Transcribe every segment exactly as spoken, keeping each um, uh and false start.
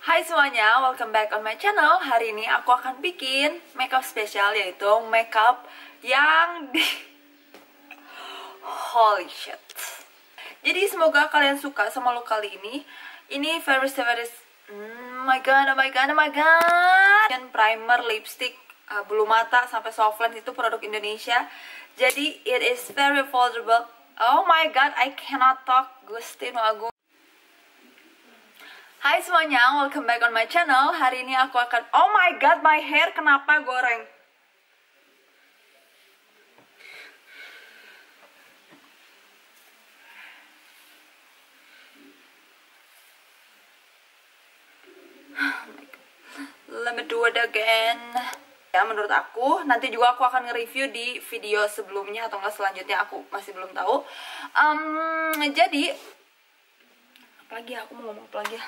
Hai semuanya, welcome back on my channel. Hari ini aku akan bikin makeup spesial, yaitu makeup yang di... Holy shit. Jadi semoga kalian suka sama look kali ini. Ini very very oh my god, oh my god, oh my god. Dan primer, lipstick, uh, bulu mata sampai soft lens itu produk Indonesia. Jadi it is very affordable. Oh my god, I cannot talk. Gusti no agung. Hai semuanya, welcome back on my channel. Hari ini aku akan... Oh my god, my hair kenapa goreng? Let me do it again. Ya, menurut aku, nanti juga aku akan nge-review di video sebelumnya atau enggak selanjutnya, aku masih belum tahu. um, Jadi apa lagi ya? Aku mau ngomong apa lagi ya?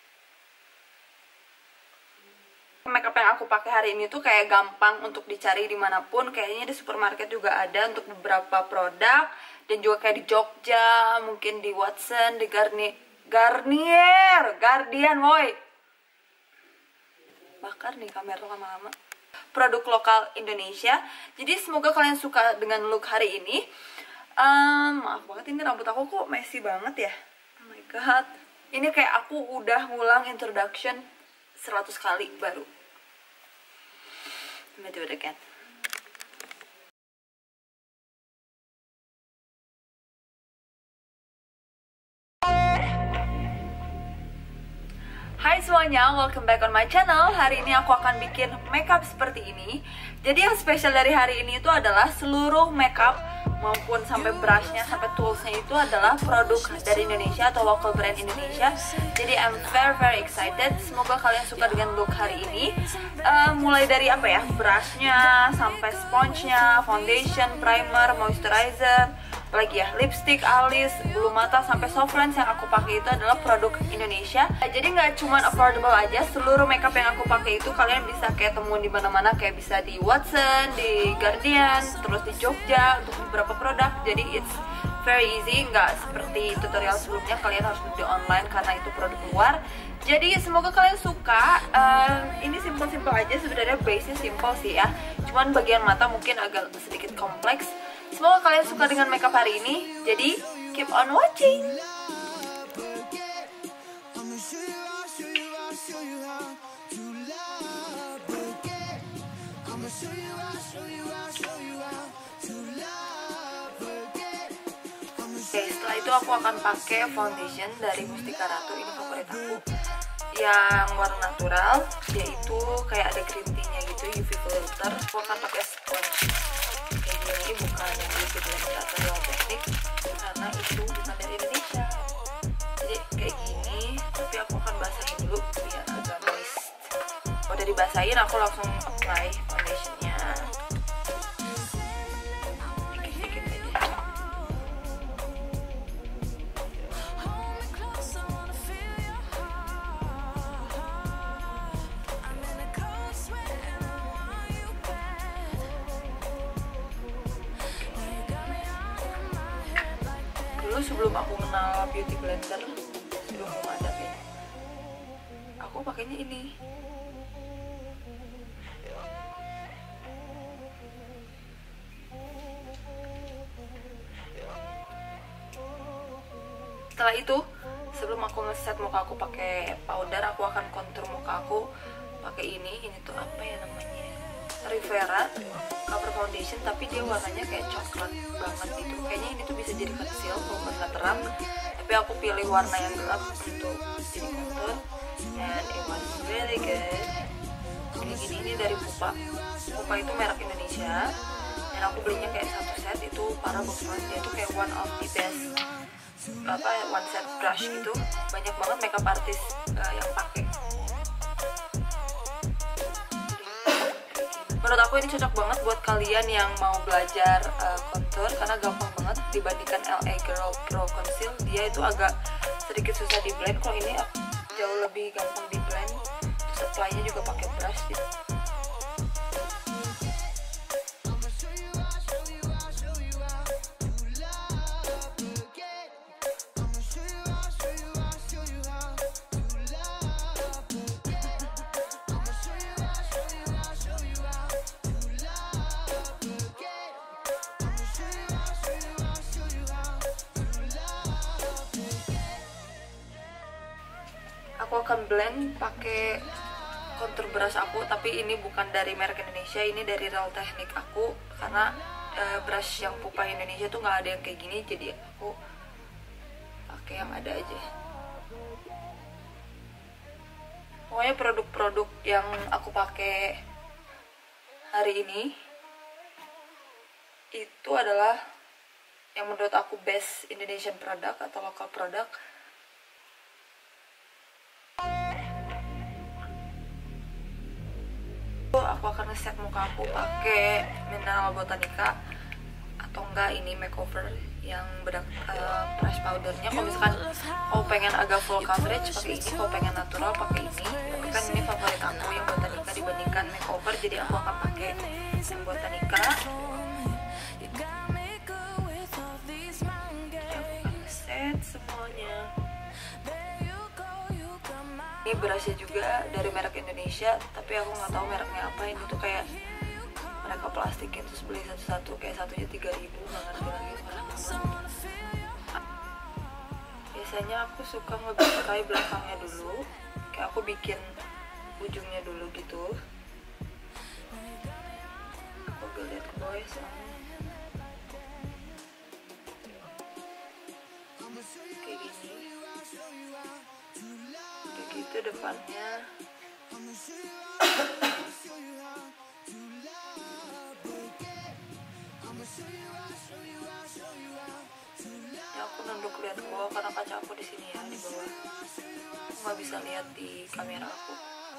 Makeup yang aku pakai hari ini tuh kayak gampang untuk dicari dimanapun. Kayaknya di supermarket juga ada untuk beberapa produk. Dan juga kayak di Jogja, mungkin di Watson, di Garnier Garnier, Guardian, woi. Bakar nih kamera lama-lama. Produk lokal Indonesia. Jadi semoga kalian suka dengan look hari ini. um, Maaf banget, ini rambut aku kok messy banget ya. Oh my god. Ini kayak aku udah ngulang introduction seratus kali baru. Let me do it again. Hai semuanya, welcome back on my channel. Hari ini aku akan bikin makeup seperti ini. Jadi yang spesial dari hari ini itu adalah seluruh makeup maupun sampai brushnya, sampai toolsnya itu adalah produk dari Indonesia atau local brand Indonesia. Jadi I'm very very excited. Semoga kalian suka dengan look hari ini. uh, Mulai dari apa ya, brushnya, sampai sponge-nya, foundation, primer, moisturizer, lagi ya, lipstick, alis, bulu mata, sampai soft lens yang aku pakai itu adalah produk Indonesia. Jadi nggak cuma affordable aja, seluruh makeup yang aku pakai itu kalian bisa kayak temuin di mana-mana, kayak bisa di Watson, di Guardian, terus di Jogja untuk beberapa produk. Jadi it's very easy, nggak seperti tutorial sebelumnya kalian harus beli online karena itu produk luar. Jadi semoga kalian suka. uh, Ini simple-simple aja sebenarnya, base-nya simple sih ya. Cuman bagian mata mungkin agak sedikit kompleks. Semoga kalian suka dengan makeup hari ini. Jadi keep on watching. Oke, setelah itu aku akan pakai foundation dari Mustika Ratu. Ini favorit aku, yang warna natural, yaitu kayak ada green tea-nya gitu, U V filter. Aku akan pakai sponge kayak gini, bukan yang beauty blender atau Real Technique, karena itu bukan dari Indonesia. Jadi kayak gini, tapi aku akan basahin dulu biar agak moist. Udah dibasahin, aku langsung apply foundationnya. Dikit-dikit aja. Dulu sebelum aku kenal beauty blender, sebelum aku ada ya, aku pakainya ini. Setelah itu, sebelum aku ngeset muka aku pakai powder, aku akan contour muka aku pakai ini. Ini tuh apa ya namanya? Rivera cover foundation, tapi dia warnanya kayak coklat banget gitu. Kayaknya ini tuh bisa jadi conceal walaupun nggak terang, tapi aku pilih warna yang gelap untuk jadi contour, and it was really good. Kayak gini, ini dari Pupa. Pupa itu merek Indonesia, dan aku belinya kayak satu set, itu parah bagus banget. Dia tuh kayak one of the best apa one set brush gitu. Banyak banget makeup artist uh, yang pakai. Menurut aku ini cocok banget buat kalian yang mau belajar uh, contour, karena gampang banget dibandingkan L A Girl Pro Conceal. Dia itu agak sedikit susah di blend, kalau ini jauh lebih gampang di blend. Terus apply-nya juga pakai brush gitu. akan blend pakai contour brush aku, tapi ini bukan dari merek Indonesia, ini dari Real Technique aku, karena uh, brush yang pupa Indonesia tuh nggak ada yang kayak gini, jadi aku pakai yang ada aja. Pokoknya produk-produk yang aku pakai hari ini itu adalah yang menurut aku best Indonesian product atau lokal product. Aku akan nge-set muka aku pakai Mineral Botanica atau enggak ini makeover yang bedak uh, brush powdernya. Kalau misalkan kalau pengen agak full coverage pakai ini, kalau pengen natural pakai ini. Tapi kan ini favorit aku yang Botanica dibandingkan makeover, jadi aku akan pakai yang Botanica. Set semuanya. Ini brushnya juga dari merek Indonesia, tapi aku nggak tahu mereknya apa. Ini tuh kayak mereka plastikin terus beli satu-satu, kayak satunya tiga ribu, nggak ngerti lagi mereknya. Biasanya aku suka ngebikai belakangnya dulu, kayak aku bikin ujungnya dulu gitu. Aku agak lihat ke bawah soalnya. Kayak gini. Kayak gitu depannya. Ya aku nunduk lihat ke bawah karena kaca aku di sini ya, di bawah. Aku nggak bisa lihat di kamera aku.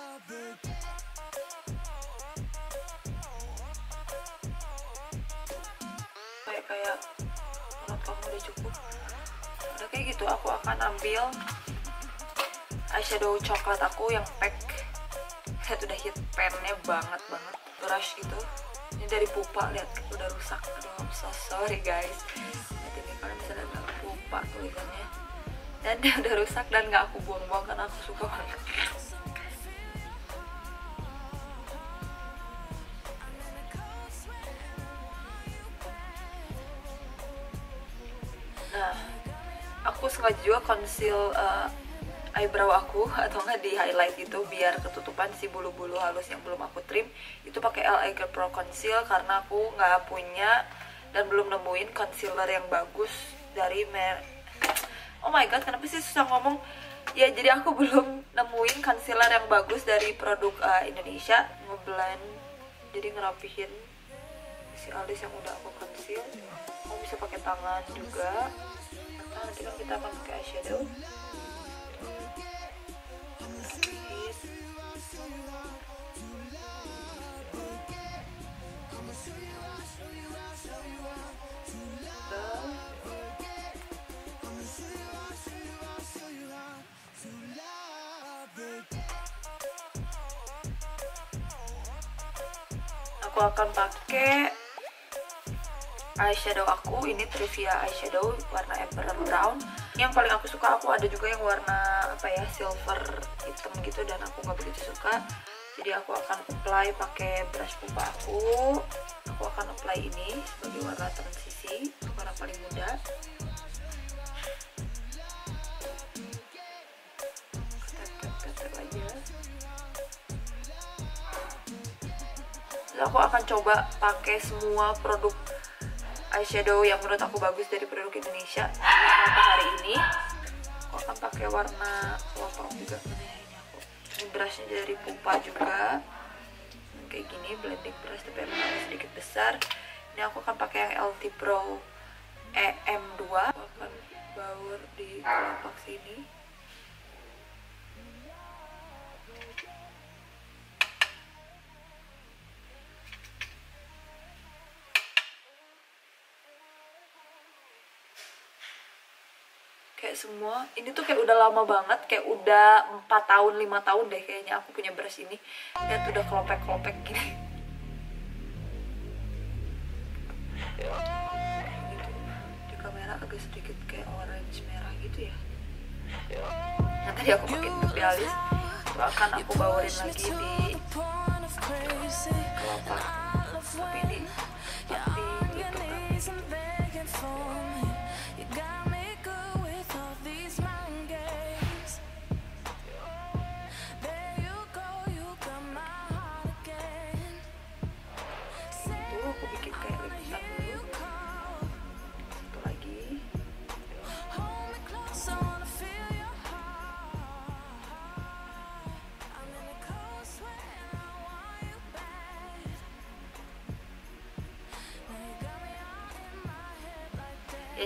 Kayak kayak menurut kamu udah cukup. Udah kayak gitu, aku akan ambil eyeshadow coklat aku yang pack. Saya udah hit pennya banget banget, brush gitu. Ini dari Pupa, lihat udah rusak. Aduh, I'm so sorry guys. Lihat ini, kalian bisa lihat Pupa tulisannya. Dan dia udah rusak dan nggak aku buang-buang karena aku suka banget. Nah, aku sengaja juga conceal uh, eyebrow aku atau enggak di highlight itu biar ketutupan si bulu-bulu halus yang belum aku trim. Itu pakai L A Girl Pro Conceal karena aku nggak punya dan belum nemuin concealer yang bagus dari merek. Oh my god, kenapa sih susah ngomong? Ya, jadi aku belum nemuin concealer yang bagus dari produk uh, Indonesia. Ngeblend, jadi ngerapihin si alis yang udah aku conceal. Kamu bisa pakai tangan juga. Nah, nanti kan kita akan pakai eyeshadow. Aku akan pakai eyeshadow aku, ini Trivia eyeshadow warna Emperor Brown. Yang paling aku suka, aku ada juga yang warna apa ya, silver hitam gitu dan aku nggak begitu suka. Jadi aku akan apply pakai brush pupa aku. Aku akan apply ini sebagai warna transisi, warna paling muda. Ketek-ketek aja. Terus aku akan coba pakai semua produk eyeshadow yang menurut aku bagus dari produk Indonesia. Untuk hari ini aku akan pakai warna lontong juga. Ini aku, ini brushnya dari Pupa juga, kayak gini, blending brush tapi emang sedikit besar. Ini aku akan pakai yang L T Pro E M dua. Aku akan baur di kelopak sini. Kayak semua, ini tuh kayak udah lama banget, kayak udah empat tahun, lima tahun deh kayaknya aku punya brush ini. Lihat udah kelopek-kelopek gini. Gitu. Di kamera agak sedikit kayak orange merah gitu ya. Yang tadi aku pakai untuk di alis, itu akan aku baurin lagi di kelopak. Tapi ini tapi gitu kan.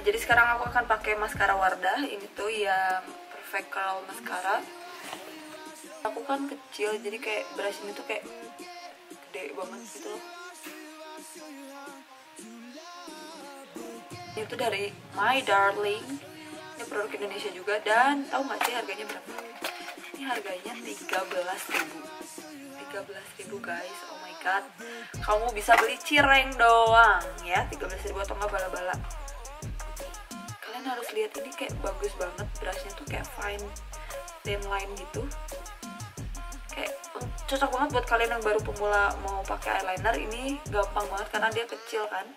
jadi sekarang aku akan pakai maskara Wardah. Ini tuh yang Perfect Curl Mascara. Aku kan kecil, jadi kayak brush ini tuh kayak gede banget gitu loh. Ini tuh dari My Darling. Ini produk Indonesia juga, dan tahu nggak sih harganya berapa? Ini harganya tiga belas ribu. tiga belas ribu guys. Oh my god. Kamu bisa beli cireng doang ya, tiga belas ribu atau nggak bala-bala. Kalian harus lihat, ini kayak bagus banget, brushnya tuh kayak fine thin line gitu, kayak cocok banget buat kalian yang baru pemula mau pakai eyeliner. Ini gampang banget karena dia kecil kan.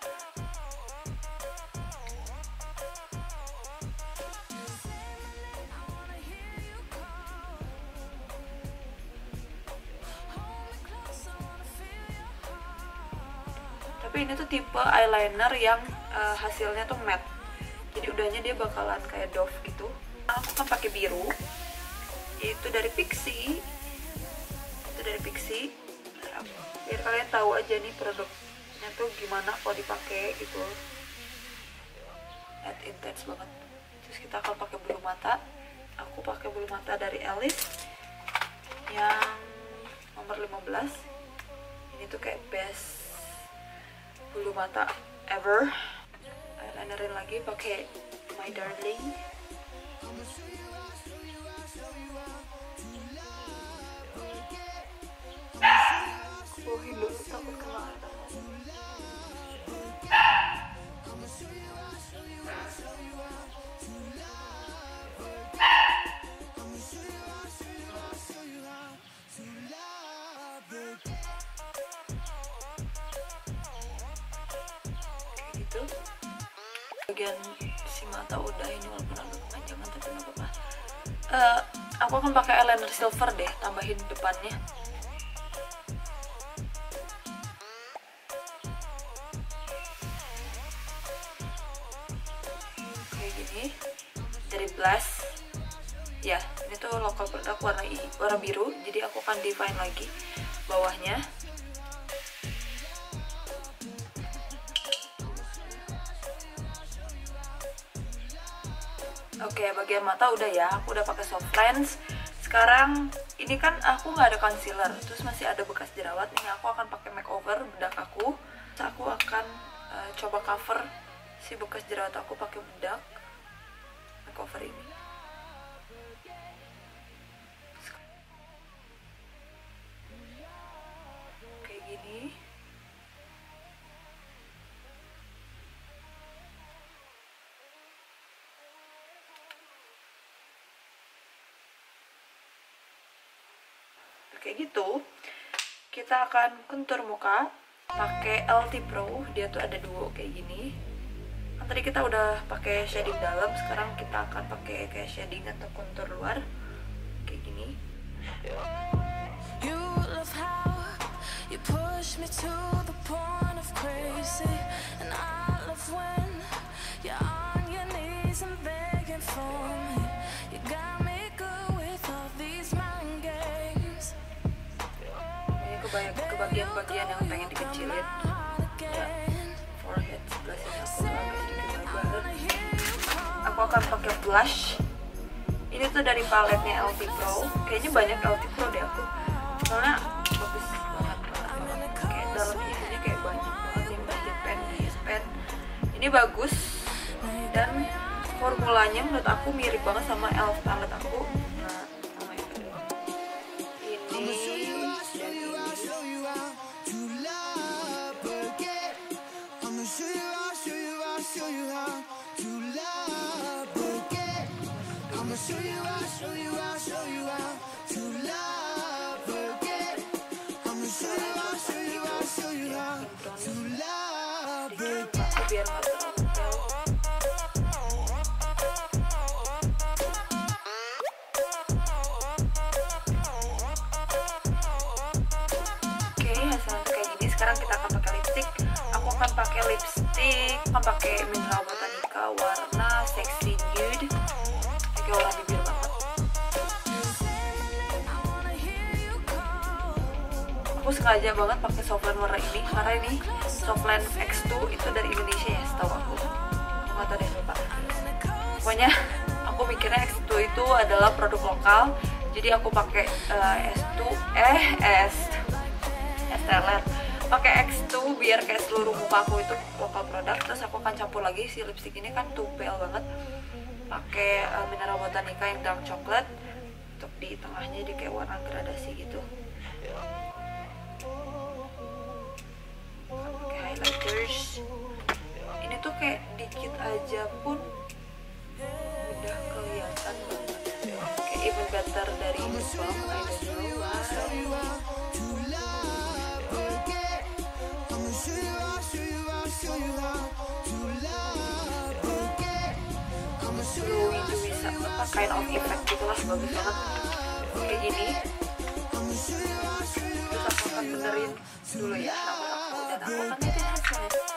Tapi ini tuh tipe eyeliner yang uh, hasilnya tuh matte, jadi udahnya dia bakalan kayak doff gitu. Aku kan pakai biru, itu dari Pixi, itu dari Pixi. Biar kalian tahu aja nih produknya tuh gimana kalau dipakai gitu. Lihat intense banget. Terus kita akan pakai bulu mata. Aku pakai bulu mata dari Alice yang nomor lima belas. Ini tuh kayak best bulu mata ever. Eyelinerin lagi pakai My Darling. Bohin dulu, takut kena air tangan. Gitu. Bagian si mata udah, ini walaupun agak kepanjangan tapi nggak apa-apa. Uh, aku akan pakai eyeliner silver deh, tambahin depannya. Kayak gini dari Blush. Ya, ini tuh lokal produk warna warna biru. Jadi aku akan define lagi bawahnya. Oke, bagian mata udah ya, aku udah pakai soft lens. Sekarang ini kan aku nggak ada concealer, terus masih ada bekas jerawat. Nih aku akan pakai makeover bedak aku. Terus aku akan uh, coba cover si bekas jerawat aku pakai bedak makeover ini. Kayak gini. Kayak gitu. Kita akan kontur muka pakai L T Pro. Dia tuh ada duo kayak gini. Kan tadi kita udah pakai shading dalam, sekarang kita akan pakai kayak shading atau kontur luar kayak gini. You love how you push me to the point of crazy, and I love when you're on your knees and begging for me. You got me good with all these mind games. Ke bagian-bagian yang pengen dikecilin ya, forehead sebelah sini aku agak sedikit lebar. Aku akan pakai blush. Ini tuh dari paletnya L T Pro. Kayaknya banyak L T Pro deh aku, soalnya bagus banget banget. Kayak dalam isinya kayak banyak banget yang budget pen, pen. Ini bagus dan formulanya menurut aku mirip banget sama Elf palet aku. Nah, sama ini. Ini biar nggak terlalu jauh. Oke, hasilnya kayak gini. Sekarang kita akan pakai lipstick. Aku akan pakai lipstick, akan pakai Mineral Botanica warna Sexy Nude. Pakai warna bibir banget. Aku sengaja banget pakai softline warna ini karena ini softline X two itu dari Indonesia ya, setahu aku. Aku nggak tahu deh lupa. pokoknya aku mikirnya X dua itu adalah produk lokal, jadi aku pakai uh, S dua eh S Esteller pakai X dua biar kayak seluruh muka aku itu lokal produk. Terus aku akan campur lagi si lipstick ini kan tuh pale banget, pakai uh, Mineral Botanica yang dark chocolate untuk di tengahnya, di kayak warna gradasi gitu. Pakai highlighters ini tuh kayak dikit aja pun udah kelihatan banget, kayak even better dari lip balm. I don't know why. Glowy dewy apa kind of effect gitu lah, bagus banget kayak gini. Terus aku akan benerin dulu ya rambut aku dan aku akan liatin hasilnya.